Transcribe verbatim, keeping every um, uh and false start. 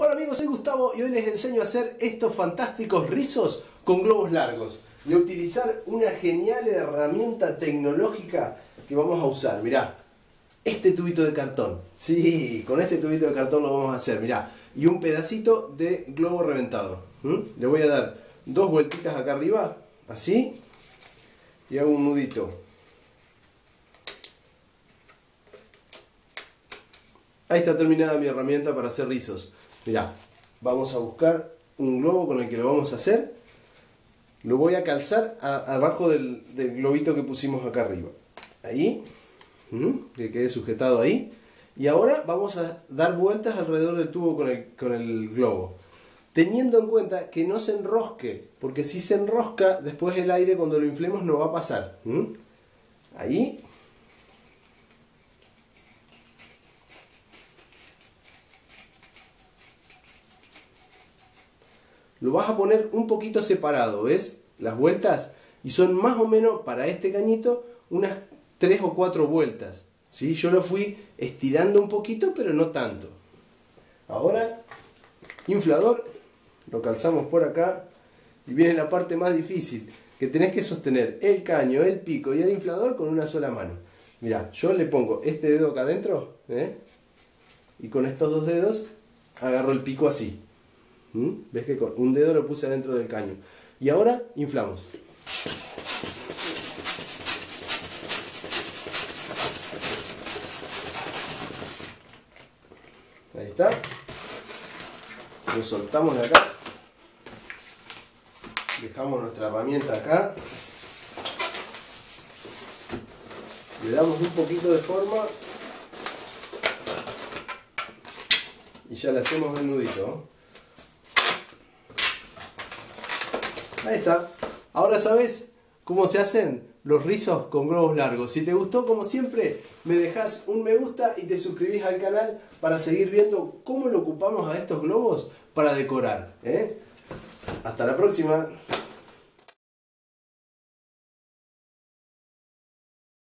Hola amigos, soy Gustavo y hoy les enseño a hacer estos fantásticos rizos con globos largos y a utilizar una genial herramienta tecnológica que vamos a usar. Mirá, este tubito de cartón. Sí, con este tubito de cartón lo vamos a hacer, mirá. Y un pedacito de globo reventado. ¿Mm? Le voy a dar dos vueltitas acá arriba, así, y hago un nudito. Ahí está terminada mi herramienta para hacer rizos. Mirá, vamos a buscar un globo con el que lo vamos a hacer. Lo voy a calzar a, abajo del, del globito que pusimos acá arriba. Ahí, ¿Mm? que quede sujetado ahí. Y ahora vamos a dar vueltas alrededor del tubo con el, con el globo. Teniendo en cuenta que no se enrosque, porque si se enrosca, después el aire cuando lo inflemos no va a pasar. ¿Mm? Ahí. Lo vas a poner un poquito separado, ¿ves? Las vueltas. Y son más o menos, para este cañito, unas tres o cuatro vueltas. ¿Sí? Yo lo fui estirando un poquito, pero no tanto. Ahora, inflador, lo calzamos por acá. Y viene la parte más difícil, que tenés que sostener el caño, el pico y el inflador con una sola mano. Mirá, yo le pongo este dedo acá adentro, ¿eh? Y con estos dos dedos agarro el pico así. ¿Mm? ¿Ves que con un dedo lo puse adentro del caño? Y ahora inflamos. Ahí está. Lo soltamos de acá. Dejamos nuestra herramienta acá. Le damos un poquito de forma. Y ya le hacemos el nudito. Ahí está. Ahora sabes cómo se hacen los rizos con globos largos. Si te gustó, como siempre, me dejas un me gusta y te suscribís al canal para seguir viendo cómo lo ocupamos a estos globos para decorar, ¿eh? Hasta la próxima.